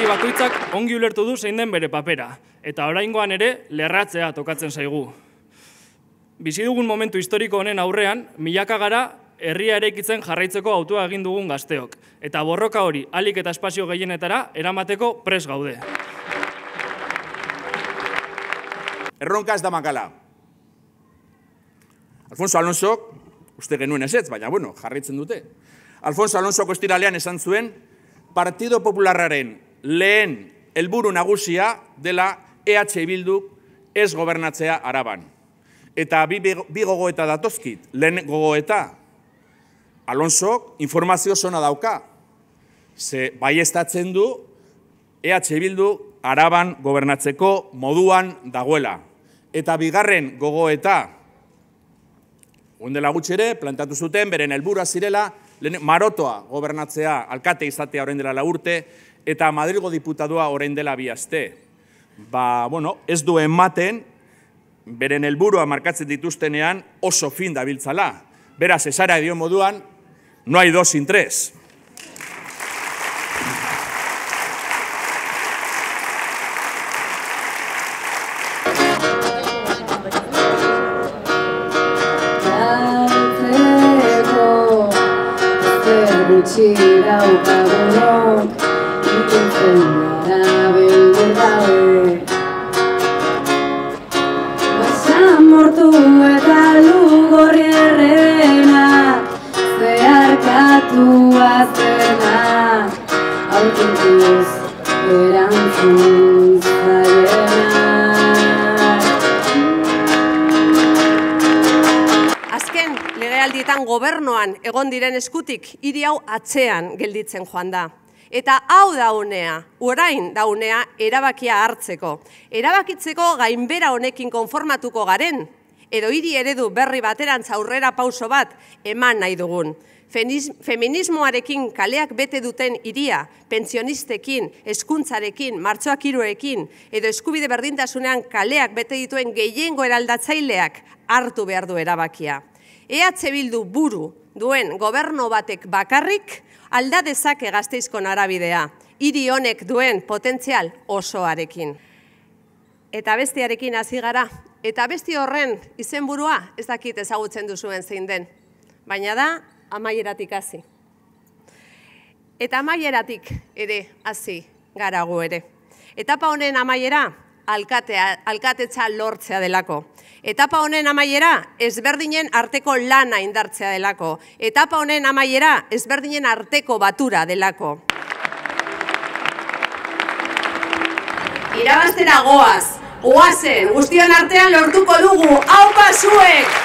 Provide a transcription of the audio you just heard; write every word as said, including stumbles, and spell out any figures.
Hautagari bakoitzak ongi ulertu du zein den bere papera, eta oraingoan ere lerratzea tokatzen zaigu. Bizi dugun momentu historiko honen aurrean, milaka gara herria eraikitzen jarraitzeko hautua egin dugun gazteok, eta borroka hori ahalik eta espazio gehienetara eramateko prest gaude. Erronka ez da makala. Alfonso Alonsok, uste genuen ezetz, baina bueno, jarraitzen dute. Alfonso Alonsok ostiralean esan zuen, Partido Popularraren lehen helburu nagusia dela E H Bildu ez gobernatzea Araban. Eta bi, bi gogoeta datozkit, lehen gogoeta, Alonsok informazio zona dauka. Ze baieztatzen du E H Bildu Araban gobernatzeko moduan dagoela. Eta bigarren gogoeta, ondela gutxi ere, plantatu zuten, beren helburua zirela, Marotoa gobernatzea, alkate izatea orain dela lau urte, eta Madrilgo diputadua orain dela bi aste. Ba, bueno, ez du ematen, beren helburua markatzen dituztenean oso fin dabiltzala. Beraz, esara dio moduan, no hay dos sin tres. Txira ukagonok, ikintzen gara beldur gabe. Basan mortu eta lugorri errena, zeharkatu azena, aurkintuz erantzun zaiena. Legealdietan gobernoan egon diren eskutik hiri hau atzean gelditzen joan da. Eta hau da unea, orain da unea erabakia hartzeko. Erabakitzeko gainbera honekin konformatuko garen, edo hiri eredu berri baterantz aurrera pauso bat eman nahi dugun. Feminismoarekin kaleak bete duten hiria, pentsionistekin, hezkuntzarekin, martxoak hiruekin, edo eskubide berdintasunean kaleak bete dituen gehiengo eraldatzaileak hartu behar du erabakia. E H Bildu buru duen gobernu batek bakarrik alda dezake Gasteizko norabidea, hiri honek duen potentzial osoarekin. Eta bestiarekin hasi gara, eta besti horren izenburua ez dakit ezagutzen duzuen zein den, baina da amaieratik hasi. Eta amaieratik ere hasi gara gu ere. Etapa honen amaiera alkatetza lortzea delako. Etapa honen amaiera ezberdinen arteko lana indartzea delako. Etapa honen amaiera ezberdinen arteko batura delako. Irabaztera goaz, goazen, guztion artean lortuko dugu, aupa zuek!